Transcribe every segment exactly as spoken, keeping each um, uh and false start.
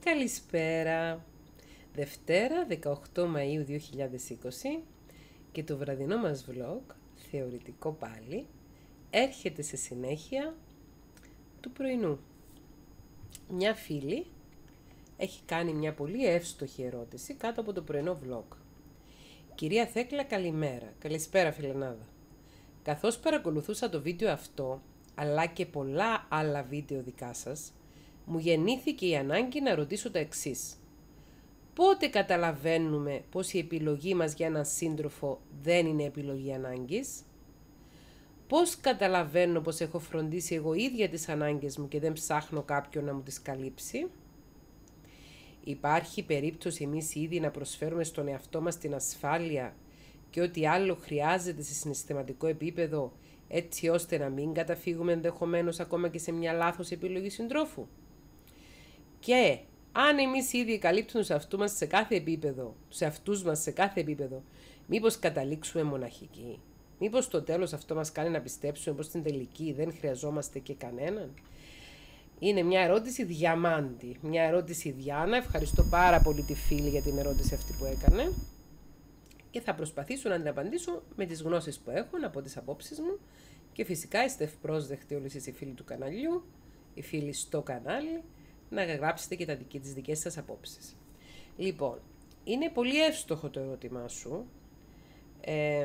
Καλησπέρα! Δευτέρα, δεκαοκτώ Μαΐου δύο χιλιάδες είκοσι και το βραδινό μας vlog, θεωρητικό πάλι, έρχεται σε συνέχεια του πρωινού. Μια φίλη έχει κάνει μια πολύ εύστοχη ερώτηση κάτω από το πρωινό vlog. Κυρία Θέκλα, καλημέρα. Καλησπέρα, φιλενάδα. Καθώς παρακολουθούσα το βίντεο αυτό, αλλά και πολλά άλλα βίντεο δικά σας, μου γεννήθηκε η ανάγκη να ρωτήσω τα εξής. Πότε καταλαβαίνουμε πως η επιλογή μας για έναν σύντροφο δεν είναι επιλογή ανάγκης? Πώς καταλαβαίνω πως έχω φροντίσει εγώ ίδια τις ανάγκες μου και δεν ψάχνω κάποιον να μου τις καλύψει? Υπάρχει περίπτωση εμείς ήδη να προσφέρουμε στον εαυτό μας την ασφάλεια και ό,τι άλλο χρειάζεται σε συναισθηματικό επίπεδο, έτσι ώστε να μην καταφύγουμε ενδεχομένως ακόμα και σε μια λάθος επιλογή συντρόφου? Και αν εμείς ήδη καλύπτουμε σε αυτού μας σε κάθε επίπεδο, σε αυτούς μας σε κάθε επίπεδο, μήπως καταλήξουμε μοναχικοί? Μήπως στο τέλος αυτό μας κάνει να πιστέψουμε πως στην τελική δεν χρειαζόμαστε και κανέναν? Είναι μια ερώτηση διαμάντη, μια ερώτηση Διάνα. Ευχαριστώ πάρα πολύ τη φίλη για την ερώτηση αυτή που έκανε και θα προσπαθήσω να την απαντήσω με τις γνώσεις που έχω, από τις απόψεις μου, και φυσικά είστε ευπρόσδεκτοι όλοι εσείς οι φίλοι του καναλιού, οι φίλοι στο κανάλι, να γράψετε και τα δική, τις δικές σας απόψεις. Λοιπόν, είναι πολύ εύστοχο το ερώτημά σου. Ε,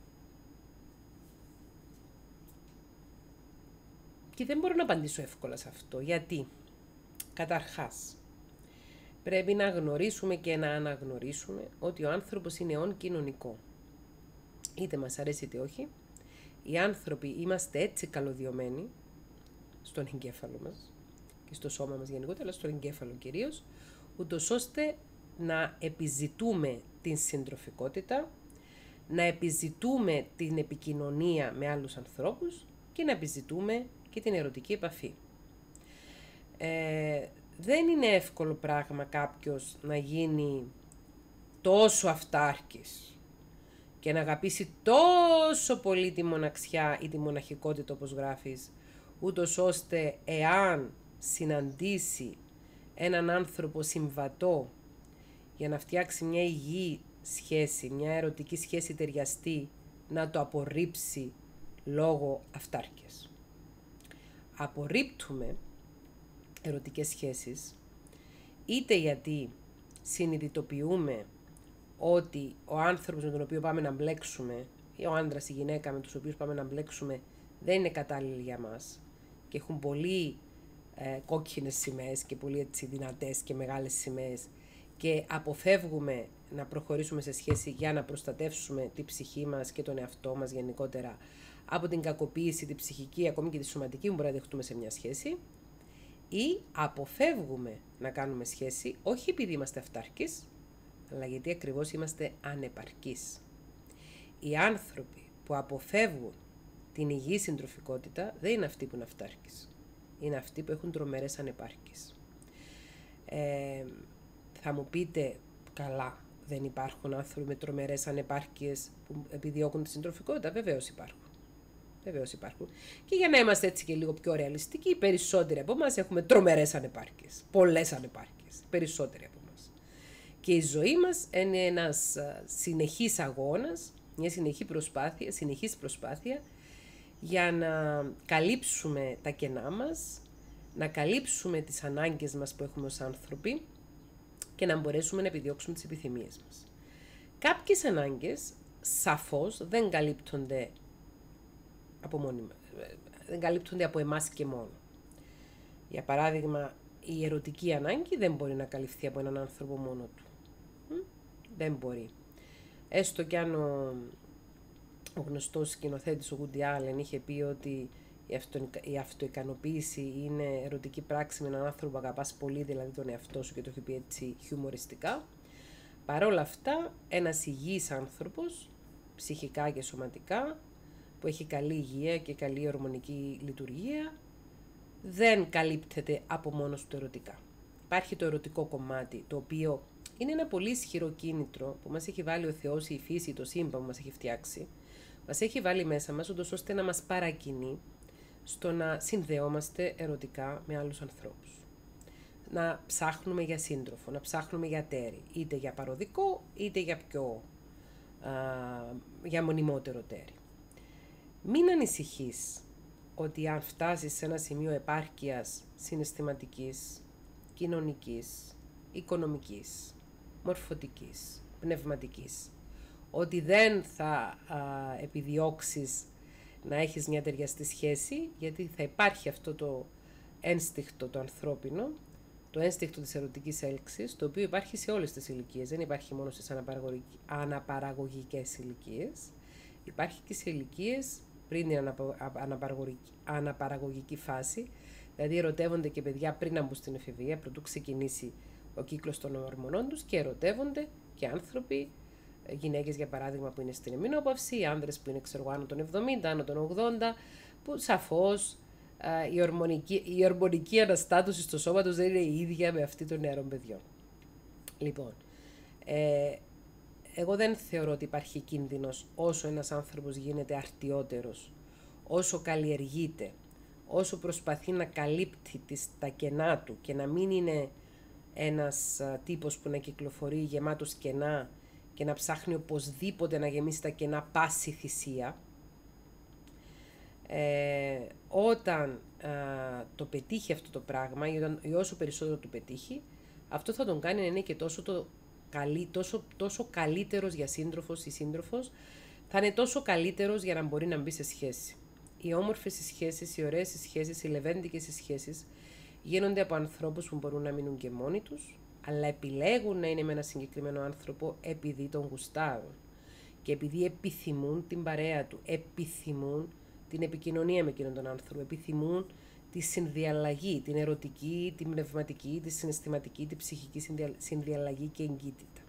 και δεν μπορώ να απαντήσω εύκολα σε αυτό. Γιατί? Καταρχάς, πρέπει να γνωρίσουμε και να αναγνωρίσουμε ότι ο άνθρωπος είναι όν κοινωνικό. Είτε μας αρέσει είτε όχι, οι άνθρωποι είμαστε έτσι καλωδιωμένοι στον εγκέφαλο μας και στο σώμα μας γενικότερα, αλλά στον εγκέφαλο κυρίως, ούτως ώστε να επιζητούμε την συντροφικότητα, να επιζητούμε την επικοινωνία με άλλους ανθρώπους και να επιζητούμε και την ερωτική επαφή. Ε, δεν είναι εύκολο πράγμα κάποιος να γίνει τόσο αυτάρκης και να αγαπήσει τόσο πολύ τη μοναξιά ή τη μοναχικότητα όπως γράφεις, ούτως ώστε εάν συναντήσει έναν άνθρωπο συμβατό για να φτιάξει μια υγιή σχέση, μια ερωτική σχέση ταιριαστή, να το απορρίψει λόγω αυτάρκειας. Απορρίπτουμε ερωτικές σχέσεις είτε γιατί συνειδητοποιούμε ότι ο άνθρωπος με τον οποίο πάμε να μπλέξουμε ή ο άντρας ή η γυναίκα με τους οποίους πάμε να μπλέξουμε δεν είναι κατάλληλοι για μας και έχουν πολύ ε, κόκκινες σημαίες και πολύ έτσι δυνατές και μεγάλες σημαίες και αποφεύγουμε να προχωρήσουμε σε σχέση για να προστατεύσουμε τη ψυχή μας και τον εαυτό μας γενικότερα από την κακοποίηση, τη ψυχική, ακόμη και τη σωματική που μπορεί να δεχτούμε σε μια σχέση, ή αποφεύγουμε να κάνουμε σχέση όχι επειδή είμαστε αυτάρκεις, αλλά γιατί ακριβώς είμαστε ανεπαρκείς. Οι άνθρωποι που αποφεύγουν την υγιή συντροφικότητα δεν είναι αυτοί που είναι αυτάρκεις. Είναι αυτοί που έχουν τρομερές ανεπάρκειες. Ε, θα μου πείτε, καλά, δεν υπάρχουν άνθρωποι με τρομερές ανεπάρκειες που επιδιώκουν τη συντροφικότητα? Βεβαίως υπάρχουν. Βεβαίως υπάρχουν. Και για να είμαστε έτσι και λίγο πιο ρεαλιστικοί, οι περισσότεροι από εμάς έχουμε τρομερές ανεπάρκειες. Πολλές ανεπάρκειες. Περισσότεροι από εμάς. Και η ζωή μας είναι ένας συνεχής αγώνας, μια συνεχή προσπάθεια, συνεχής προσπάθεια για να καλύψουμε τα κενά μας, να καλύψουμε τις ανάγκες μας που έχουμε ως άνθρωποι και να μπορέσουμε να επιδιώξουμε τις επιθυμίες μας. Κάποιες ανάγκες σαφώς δεν καλύπτονται από, μόνοι, δεν καλύπτονται από εμάς και μόνο. Για παράδειγμα, η ερωτική ανάγκη δεν μπορεί να καλυφθεί από έναν άνθρωπο μόνο του. Δεν μπορεί. Έστω κι αν ο, ο γνωστός σκηνοθέτης ο Woody Allen είχε πει ότι η, αυτο, η αυτοικανοποίηση είναι ερωτική πράξη με έναν άνθρωπο που αγαπάς πολύ, δηλαδή τον εαυτό σου, και το έχει πει έτσι χιουμοριστικά. Παρ' όλα αυτά, ένας υγιής άνθρωπος, ψυχικά και σωματικά, που έχει καλή υγεία και καλή ορμονική λειτουργία, δεν καλύπτεται από μόνος του ερωτικά. Υπάρχει το ερωτικό κομμάτι, το οποίο είναι ένα πολύ ισχυρό κίνητρο που μας έχει βάλει ο Θεός, η φύση, το σύμπαν που μας έχει φτιάξει, μας έχει βάλει μέσα μας, ούτως ώστε να μας παρακινεί στο να συνδεόμαστε ερωτικά με άλλους ανθρώπους. να ψάχνουμε για σύντροφο, να ψάχνουμε για τέρι, είτε για παροδικό, είτε για πιο, α, για μονιμότερο τέρι. Μην ανησυχείς ότι αν φτάσεις σε ένα σημείο επάρκειας συναισθηματικής, κοινωνικής, οικονομικής, μορφωτικής, πνευματικής, ότι δεν θα α, επιδιώξεις να έχεις μια ταιριαστή σχέση, γιατί θα υπάρχει αυτό το ένστικτο το ανθρώπινο, το ένστικτο της ερωτικής έλξης, το οποίο υπάρχει σε όλες τις ηλικίες, δεν υπάρχει μόνο στις αναπαραγωγικές ηλικίες, υπάρχει και σε ηλικίες πριν την αναπαραγωγική, αναπαραγωγική φάση, δηλαδή ερωτεύονται και παιδιά πριν να μπουν στην εφηβεία, πρωτού ξεκινήσει ο κύκλος των ορμονών τους, και ερωτεύονται και άνθρωποι, γυναίκες για παράδειγμα που είναι στην εμεινόπαυση, άνδρες που είναι ξέρω άνω των εβδομήντα, άνω των ογδόντα, που σαφώς uh, η, ορμονική, η ορμονική αναστάτωση στο σώμα τους δεν είναι η ίδια με αυτή των νεαρών παιδιών. Λοιπόν, ε, εγώ δεν θεωρώ ότι υπάρχει κίνδυνος όσο ένας άνθρωπος γίνεται αρτιότερος, όσο καλλιεργείται, όσο προσπαθεί να καλύπτει τις, τα κενά του και να μην είναι ένας α, τύπος που να κυκλοφορεί γεμάτος κενά και να ψάχνει οπωσδήποτε να γεμίσει τα κενά πάση θυσία. Ε, όταν α, το πετύχει αυτό το πράγμα ή, όταν, ή όσο περισσότερο το πετύχει, αυτό θα τον κάνει να είναι και τόσο, το, καλύ, τόσο, τόσο καλύτερος για σύντροφος ή σύντροφος, θα είναι τόσο καλύτερος για να μπορεί να μπει σε σχέση. Οι όμορφες σχέσεις, οι ωραίες σχέσεις, οι λεβέντικες σχέσεις γίνονται από ανθρώπους που μπορούν να μείνουν και μόνοι τους, αλλά επιλέγουν να είναι με ένα συγκεκριμένο άνθρωπο επειδή τον γουστάρουν και επειδή επιθυμούν την παρέα του, επιθυμούν την επικοινωνία με εκείνον τον άνθρωπο, επιθυμούν τη συνδιαλλαγή, την ερωτική, την πνευματική, τη συναισθηματική, τη ψυχική συνδιαλλαγή και εγκύτητα.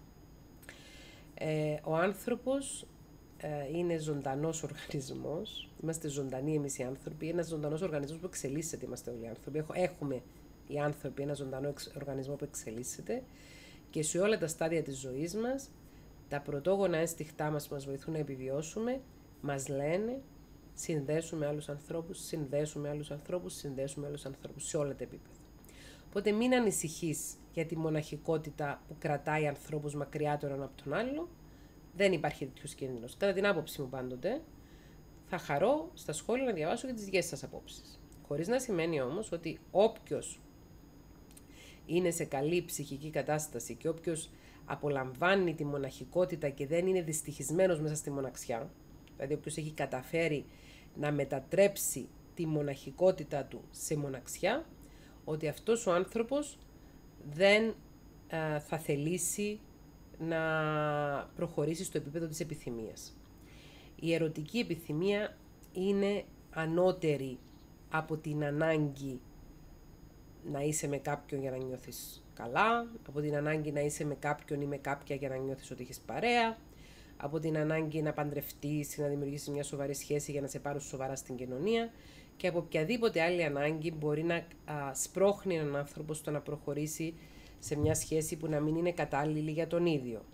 Ε, ο άνθρωπος ε, είναι ζωντανός οργανισμός, είμαστε ζωντανοί εμείς οι άνθρωποι, ένας ζωντανός οργανισμός που εξελίσσεται, είμαστε όλοι οι άνθρωποι, έχουμε οι άνθρωποι ένα ζωντανό οργανισμό που εξελίσσεται και σε όλα τα στάδια της ζωής μας, τα πρωτόγωνα ένστικτά μας που μας βοηθούν να επιβιώσουμε, μας λένε συνδέσουμε άλλους ανθρώπους, συνδέσουμε άλλους ανθρώπους, συνδέσουμε άλλους ανθρώπους σε όλα τα επίπεδα. Οπότε μην ανησυχείς για τη μοναχικότητα που κρατάει ανθρώπους μακριά το έναν από τον άλλο, δεν υπάρχει τέτοιος κίνδυνος. Κατά την άποψη μου πάντοτε, θα χαρώ στα σχόλια να διαβάσω και τις δικές σας απόψεις. Χωρίς να σημαίνει όμως ότι όποιος είναι σε καλή ψυχική κατάσταση και όποιος απολαμβάνει τη μοναχικότητα και δεν είναι δυστυχισμένος μέσα στη μοναξιά, δηλαδή όποιος έχει καταφέρει να μετατρέψει τη μοναχικότητα του σε μοναξιά, ότι αυτός ο άνθρωπος δεν α, θα θελήσει να προχωρήσει στο επίπεδο της επιθυμίας. Η ερωτική επιθυμία είναι ανώτερη από την ανάγκη να είσαι με κάποιον για να νιώθεις καλά, από την ανάγκη να είσαι με κάποιον ή με κάποια για να νιώθεις ότι έχεις παρέα, από την ανάγκη να παντρευτείς ή να δημιουργήσεις μια σοβαρή σχέση για να σε πάρουν σοβαρά στην κοινωνία και από οποιαδήποτε άλλη ανάγκη μπορεί να α, σπρώχνει έναν άνθρωπο στο να προχωρήσει σε μια σχέση που να μην είναι κατάλληλη για τον ίδιο.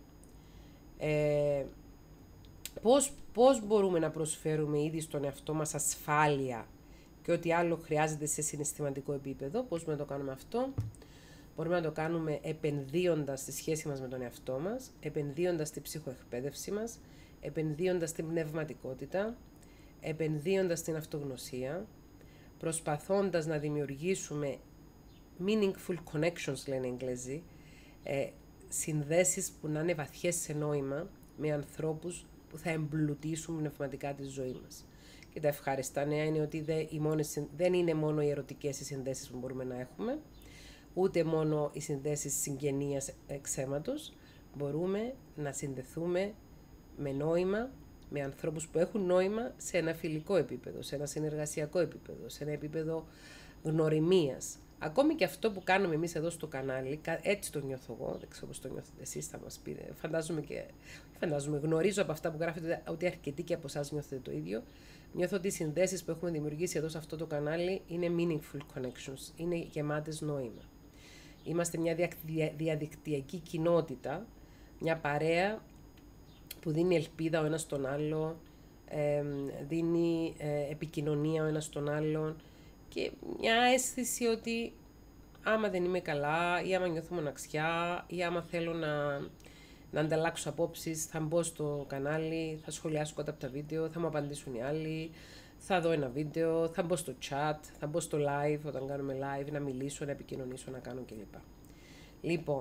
Ε, πώς, πώς μπορούμε να προσφέρουμε ήδη στον εαυτό μας ασφάλεια και ό,τι άλλο χρειάζεται σε συναισθηματικό επίπεδο, πώς μπορούμε να το κάνουμε αυτό? Μπορούμε να το κάνουμε επενδύοντας στη σχέση μας με τον εαυτό μας, επενδύοντας στη ψυχοεκπαίδευση μας, επενδύοντας στην πνευματικότητα, επενδύοντας στην αυτογνωσία, προσπαθώντας να δημιουργήσουμε meaningful connections, λένε οι Εγγλέζοι, ε, συνδέσεις που να είναι βαθιές σε νόημα με ανθρώπους που θα εμπλουτίσουν πνευματικά τη ζωή μας. Και τα ευχάριστα νέα είναι ότι δεν, οι μόνες, δεν είναι μόνο οι ερωτικές οι συνδέσεις που μπορούμε να έχουμε, ούτε μόνο οι συνδέσεις συγγενείας εξαίματος, μπορούμε να συνδεθούμε με νόημα, με ανθρώπους που έχουν νόημα σε ένα φιλικό επίπεδο, σε ένα συνεργασιακό επίπεδο, σε ένα επίπεδο γνωριμίας. Ακόμη και αυτό που κάνουμε εμείς εδώ στο κανάλι, έτσι το νιώθω εγώ, δεν ξέρω πώς το νιώθετε εσείς, θα μας πείτε, φαντάζομαι και, φαντάζομαι, γνωρίζω από αυτά που γράφετε ότι αρκετοί και από εσάς νιώθετε το ίδιο. Νιώθω ότι οι συνδέσεις που έχουμε δημιουργήσει εδώ σε αυτό το κανάλι είναι meaningful connections, είναι γεμάτες νόημα. Είμαστε μια διαδικτυακή κοινότητα, μια παρέα που δίνει ελπίδα ο ένας στον άλλο, ε, δίνει ε, επικοινωνία ο ένας στον άλλον και μια αίσθηση ότι άμα δεν είμαι καλά ή άμα νιώθω μοναξιά ή άμα θέλω να, να ανταλλάξω απόψεις, θα μπω στο κανάλι, θα σχολιάσω κάτω από τα βίντεο, θα μου απαντήσουν οι άλλοι, θα δω ένα βίντεο, θα μπω στο chat, θα μπω στο live όταν κάνουμε live, να μιλήσω, να επικοινωνήσω, να κάνω κλπ. Λοιπόν,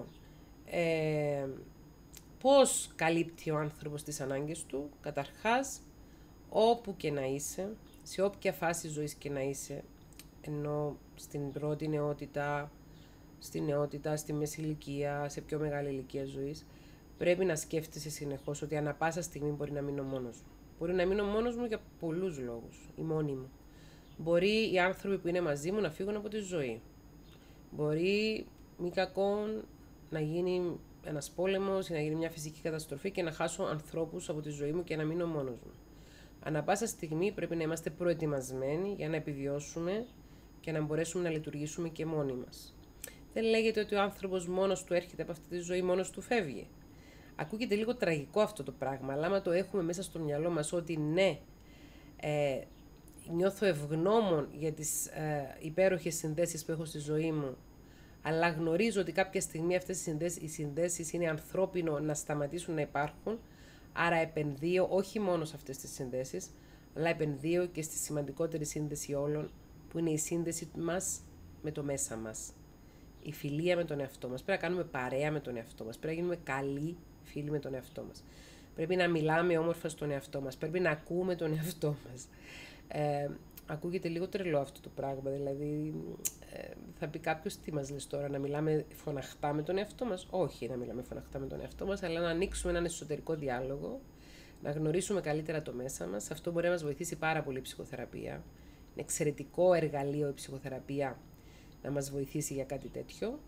ε, πώς καλύπτει ο άνθρωπος τις ανάγκες του? Καταρχάς, όπου και να είσαι, σε όποια φάση ζωής και να είσαι, ενώ στην πρώτη νεότητα, στη νεότητα, στη μέση ηλικία, σε πιο μεγάλη ηλικία ζωής, πρέπει να σκέφτεσαι συνεχώς ότι ανά πάσα στιγμή μπορεί να μείνω μόνος μου. Μπορεί να μείνω μόνος μου για πολλούς λόγους, η μόνη μου. Μπορεί οι άνθρωποι που είναι μαζί μου να φύγουν από τη ζωή. Μπορεί μη κακόν να γίνει ένας πόλεμος ή να γίνει μια φυσική καταστροφή και να χάσω ανθρώπους από τη ζωή μου και να μείνω μόνος μου. Ανά πάσα στιγμή πρέπει να είμαστε προετοιμασμένοι για να επιβιώσουμε και να μπορέσουμε να λειτουργήσουμε και μόνοι μας. Δεν λέγεται ότι ο άνθρωπος μόνος του έρχεται από αυτή τη ζωή, μόνος του φεύγει. Ακούγεται λίγο τραγικό αυτό το πράγμα, αλλά άμα το έχουμε μέσα στο μυαλό μας ότι ναι, ε, νιώθω ευγνώμων για τις ε, υπέροχες συνδέσεις που έχω στη ζωή μου, αλλά γνωρίζω ότι κάποια στιγμή αυτές οι συνδέσεις, οι συνδέσεις είναι ανθρώπινο να σταματήσουν να υπάρχουν, άρα επενδύω όχι μόνο σε αυτές τις συνδέσεις, αλλά επενδύω και στη σημαντικότερη σύνδεση όλων, που είναι η σύνδεση μας με το μέσα μας. Η φιλία με τον εαυτό μας. Πρέπει να κάνουμε παρέα με τον εαυτό μας. Πρέπει να γίνουμε καλοί φίλοι με τον εαυτό μας. Πρέπει να μιλάμε όμορφα στον εαυτό μας. Πρέπει να ακούμε τον εαυτό μας. Ε, ακούγεται λίγο τρελό αυτό το πράγμα. Δηλαδή, ε, θα πει κάποιος τι μας λες τώρα, να μιλάμε φωναχτά με τον εαυτό μας? Όχι να μιλάμε φωναχτά με τον εαυτό μας, αλλά να ανοίξουμε έναν εσωτερικό διάλογο, να γνωρίσουμε καλύτερα το μέσα μας. Αυτό μπορεί να μας βοηθήσει πάρα πολύ η ψυχοθεραπεία. Είναι εξαιρετικό εργαλείο η ψυχοθεραπεία να μας βοηθήσει για κάτι τέτοιο.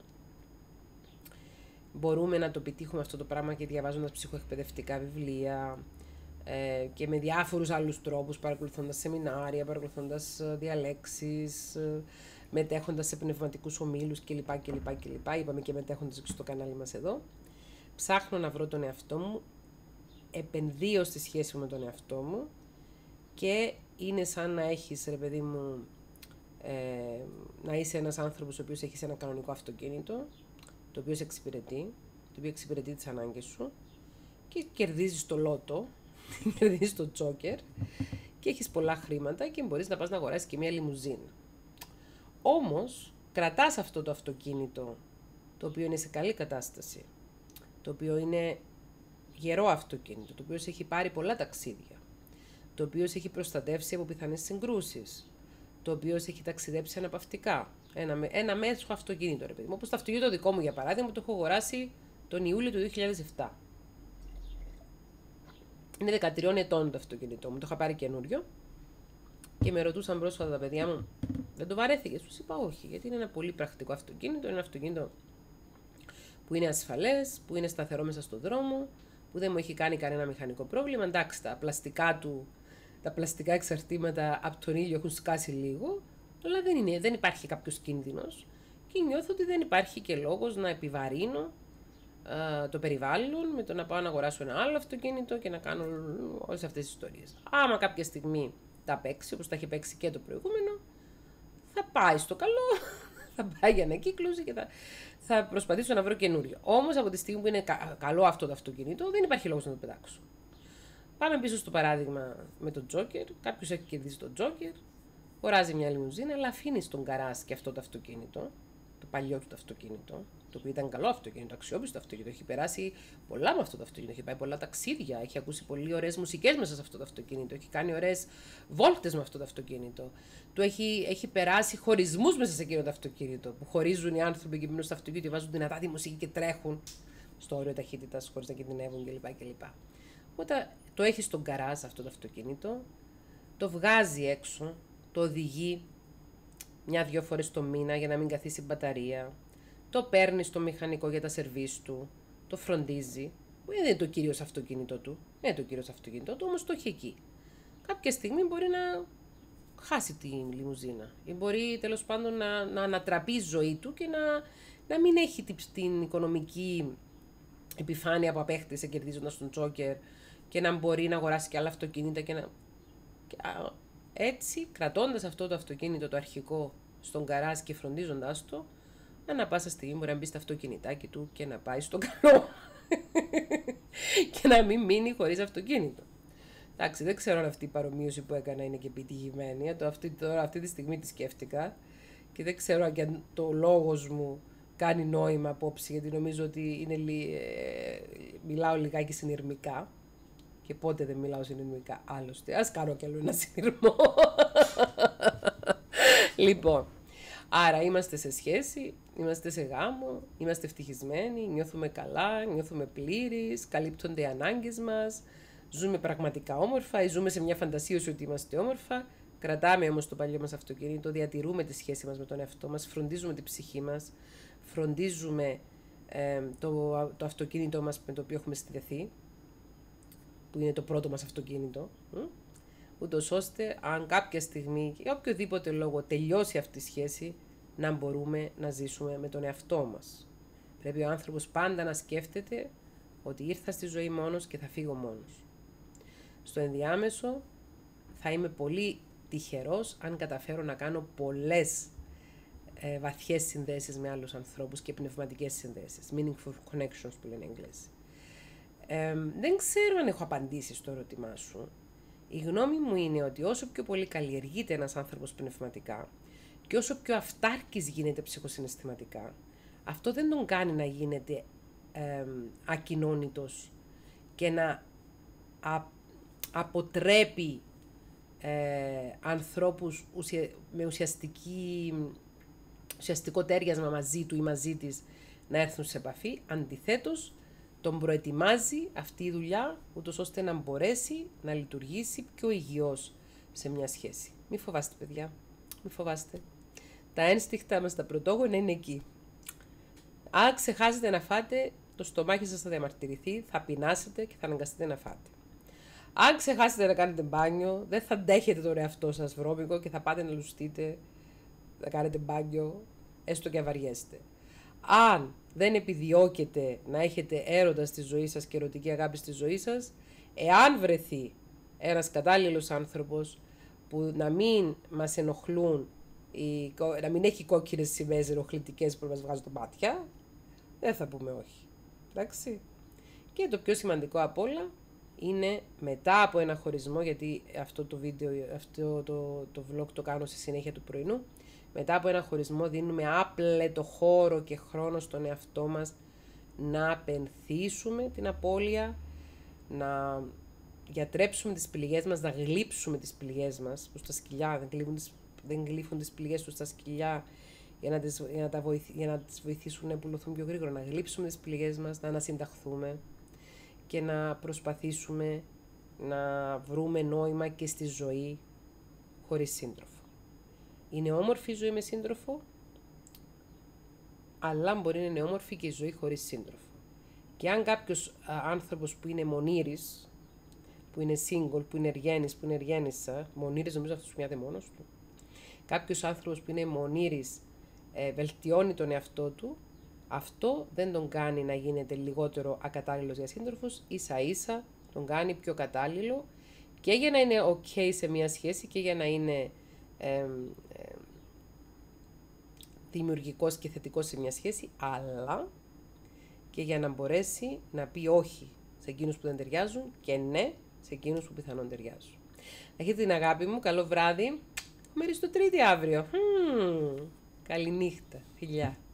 Μπορούμε να το επιτύχουμε αυτό το πράγμα και διαβάζοντας ψυχοεκπαιδευτικά βιβλία ε, και με διάφορους άλλους τρόπους, παρακολουθώντας σεμινάρια, παρακολουθώντας διαλέξεις, ε, μετέχοντας σε πνευματικούς ομίλους κλπ. κλπ, κλπ. Είπαμε και μετέχοντας στο κανάλι μας εδώ. Ψάχνω να βρω τον εαυτό μου, επενδύω στη σχέση μου με τον εαυτό μου και είναι σαν να έχεις, ρε παιδί μου, Ε, να είσαι ένας άνθρωπος ο οποίος έχεις ένα κανονικό αυτοκίνητο, το οποίο σε εξυπηρετεί, το οποίο εξυπηρετεί τις ανάγκες σου και κερδίζεις το λότο, κερδίζεις το τζόκερ και έχεις πολλά χρήματα και μπορείς να πας να αγοράσεις και μια λιμουζίνα. Όμως, κρατάς αυτό το αυτοκίνητο, το οποίο είναι σε καλή κατάσταση, το οποίο είναι γερό αυτοκίνητο, το οποίο σε έχει πάρει πολλά ταξίδια, το οποίο σε έχει προστατεύσει από πιθανές συγκρούσεις, το οποίο σε έχει ταξιδέψει αναπαυτικά. Ένα, ένα μέσο αυτοκίνητο, ρε παιδί μου. Όπως το αυτοκίνητο δικό μου, για παράδειγμα, το έχω αγοράσει τον Ιούλιο του δύο χιλιάδες επτά. Είναι δεκατρία ετών το αυτοκίνητό μου. Το είχα πάρει καινούριο και με ρωτούσαν πρόσφατα τα παιδιά μου, δεν το βαρέθηκες? Τους είπα όχι, γιατί είναι ένα πολύ πρακτικό αυτοκίνητο. Είναι ένα αυτοκίνητο που είναι ασφαλές, που είναι σταθερό μέσα στον δρόμο, που δεν μου έχει κάνει κανένα μηχανικό πρόβλημα. Εντάξει, τα πλαστικά του. Τα πλαστικά εξαρτήματα από τον ήλιο έχουν σκάσει λίγο, αλλά δεν, είναι, δεν υπάρχει κάποιος κίνδυνος και νιώθω ότι δεν υπάρχει και λόγος να επιβαρύνω α, το περιβάλλον με το να πάω να αγοράσω ένα άλλο αυτοκίνητο και να κάνω όλες αυτές τις ιστορίες. Άμα κάποια στιγμή τα παίξει, όπως τα έχει παίξει και το προηγούμενο, θα πάει στο καλό, θα πάει για ανακύκλωση και θα, θα προσπαθήσω να βρω καινούριο. Όμως από τη στιγμή που είναι κα, καλό αυτό το αυτοκίνητο, δεν υπάρχει λόγος να το πετάξω. Πάμε πίσω στο παράδειγμα με τον τζόκερ. Κάποιος έχει κερδίσει τον τζόκερ, αγοράζει μια λιμουζίνα, αλλά αφήνει στον γκαράζ και αυτό το αυτοκίνητο, το παλιό του το αυτοκίνητο, το οποίο ήταν καλό αυτοκίνητο, αξιόπιστο αυτοκίνητο. Έχει περάσει πολλά με αυτό το αυτοκίνητο, έχει πάει πολλά ταξίδια, έχει ακούσει πολύ ωραίες μουσικές μέσα σε αυτό το αυτοκίνητο, έχει κάνει ωραίες βόλτες με αυτό το αυτοκίνητο. Του έχει, έχει περάσει χωρισμούς μέσα σε εκείνο το αυτοκίνητο, που χωρίζουν οι άνθρωποι και μπαίνουν στο αυτοκίνητο, βάζουν δυνατά τη μουσική και τρέχουν στο όριο ταχύτητας χωρίς να κινδυνεύουν κλπ. Όταν το έχει στον γκαράζ αυτό το αυτοκίνητο, το βγάζει έξω, το οδηγεί μια-δυο φορές το μήνα για να μην καθίσει η μπαταρία, το παίρνει στο μηχανικό για τα σερβίς του, το φροντίζει, δεν είναι το κυρίως αυτοκίνητο του, δεν είναι το κυρίως αυτοκίνητο του, όμως το έχει εκεί. Κάποια στιγμή μπορεί να χάσει την λιμουζίνα ή μπορεί τέλος πάντων να, να ανατραπεί η ζωή του και να, να μην έχει την οικονομική επιφάνεια που απέκτησε κερδίζοντας τον τζόκερ και να μπορεί να αγοράσει και άλλα αυτοκίνητα και να... Και, α, έτσι, κρατώντας αυτό το αυτοκίνητο το αρχικό στον γκαράζ και φροντίζοντας το, ανά πάσα στιγμή μπορεί να μπει στο αυτοκινητάκι του και να πάει στο καλό. Και να μην μείνει χωρίς αυτοκίνητο. Εντάξει, δεν ξέρω αν αυτή η παρομοίωση που έκανα είναι και επιτυχημένη. Το αυτή, τώρα, αυτή τη στιγμή τη σκέφτηκα και δεν ξέρω αν και το λόγος μου κάνει νόημα απόψη, γιατί νομίζω ότι είναι, ε, μιλάω λιγάκι συνειρμικά. Και πότε δεν μιλάω συνειρμικά, άλλωστε. Ας κάνω κι άλλο ένα συνειρμό. Λοιπόν, άρα είμαστε σε σχέση, είμαστε σε γάμο, είμαστε ευτυχισμένοι, νιώθουμε καλά, νιώθουμε πλήρεις, καλύπτονται οι ανάγκες μας, ζούμε πραγματικά όμορφα ή ζούμε σε μια φαντασίωση ότι είμαστε όμορφα, κρατάμε όμως το παλιό μας αυτοκίνητο, διατηρούμε τη σχέση μας με τον εαυτό μας, φροντίζουμε την ψυχή μας, φροντίζουμε ε, το, το αυτοκίνητό μας με το οποίο έχουμε συνδεθεί, που είναι το πρώτο μας αυτοκίνητο, ούτως ώστε αν κάποια στιγμή για οποιοδήποτε λόγο τελειώσει αυτή η σχέση, να μπορούμε να ζήσουμε με τον εαυτό μας. Πρέπει ο άνθρωπος πάντα να σκέφτεται ότι ήρθα στη ζωή μόνος και θα φύγω μόνος. Στο ενδιάμεσο θα είμαι πολύ τυχερός αν καταφέρω να κάνω πολλές ε, βαθιές συνδέσεις με άλλους ανθρώπους και πνευματικές συνδέσεις, meaningful connections που λένε Εγγλέζοι. Ε, δεν ξέρω αν έχω απαντήσει στο ερώτημά σου. Η γνώμη μου είναι ότι όσο πιο πολύ καλλιεργείται ένας άνθρωπος πνευματικά και όσο πιο αυτάρκης γίνεται ψυχοσυναισθηματικά, αυτό δεν τον κάνει να γίνεται ε, ακοινώνητος και να α, αποτρέπει ε, ανθρώπους ουσια, με ουσιαστική, ουσιαστικό τέριασμα μαζί του ή μαζί της να έρθουν σε επαφή. Αντιθέτως, τον προετοιμάζει αυτή η δουλειά, ούτως ώστε να μπορέσει να λειτουργήσει πιο υγιώς σε μια σχέση. Μη φοβάστε, παιδιά. Μη φοβάστε. Τα ένστικτα μας, τα πρωτόγωνα είναι εκεί. Αν ξεχάσετε να φάτε, το στομάχι σας θα διαμαρτυρηθεί, θα πεινάσετε και θα αναγκαστείτε να φάτε. Αν ξεχάσετε να κάνετε μπάνιο, δεν θα αντέχετε τον εαυτό σας βρώμικο και θα πάτε να λουστείτε, να κάνετε μπάνιο, έστω και αβαριέστε. Αν δεν επιδιώκετε να έχετε έρωτα στη ζωή σας και ερωτική αγάπη στη ζωή σας, εάν βρεθεί ένας κατάλληλος άνθρωπος που να μην μας ενοχλούν, να μην έχει κόκκινες σημαίες ενοχλητικές που μας βγάζουν τα μάτια, δεν θα πούμε όχι. Εντάξει. Και το πιο σημαντικό απ' όλα είναι μετά από ένα χωρισμό, γιατί αυτό το βίντεο, αυτό το, το vlog το κάνω στη συνέχεια του πρωινού, μετά από ένα χωρισμό δίνουμε άπλετο χώρο και χρόνο στον εαυτό μας να πενθήσουμε την απώλεια, να γιατρέψουμε τις πληγές μας, να γλύψουμε τις πληγές μας, που στα σκυλιά δεν γλύφουν τις, δεν γλύφουν τις πληγές τους στα σκυλιά για να, τις, για, να τα βοηθ, για να τις βοηθήσουν να πουλωθούν πιο γρήγορα, να γλύψουμε τις πληγές μας, να ανασυνταχθούμε και να προσπαθήσουμε να βρούμε νόημα και στη ζωή χωρίς σύντροφο. Είναι όμορφη η ζωή με σύντροφο, αλλά μπορεί να είναι όμορφη και η ζωή χωρίς σύντροφο. Και αν κάποιος α, άνθρωπος που είναι μονήρης, που είναι single, που είναι εργένης, που είναι εργένισσα, μονήρης νομίζω αυτός που μοιάται μόνος του, κάποιος άνθρωπος που είναι μονήρης ε, βελτιώνει τον εαυτό του, αυτό δεν τον κάνει να γίνεται λιγότερο ακατάλληλος για σύντροφος, ίσα ίσα τον κάνει πιο κατάλληλο και για να είναι ok σε μια σχέση και για να είναι ε, ε, δημιουργικός και θετικός σε μια σχέση, αλλά και για να μπορέσει να πει όχι σε εκείνους που δεν ταιριάζουν και ναι σε εκείνους που πιθανόν ταιριάζουν. Έχετε την αγάπη μου, καλό βράδυ, μέρη στο Τρίτη αύριο. Καληνύχτα, φιλιά.